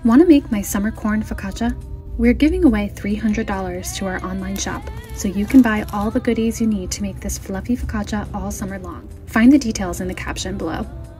Want to make my summer corn focaccia? We're giving away $300 to our online shop, so you can buy all the goodies you need to make this fluffy focaccia all summer long. Find the details in the caption below.